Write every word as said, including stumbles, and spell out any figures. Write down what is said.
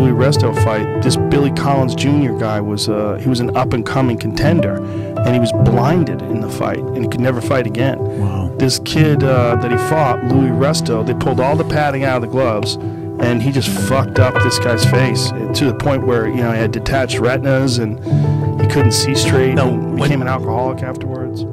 Louis Resto fight, this Billy Collins Junior guy was uh, he was an up-and-coming contender, and he was blinded in the fight, and he could never fight again. Wow. This kid uh, that he fought, Louis Resto, they pulled all the padding out of the gloves, and he just fucked up this guy's face to the point where, you know, he had detached retinas, and he couldn't see straight, No, and when- became an alcoholic afterwards.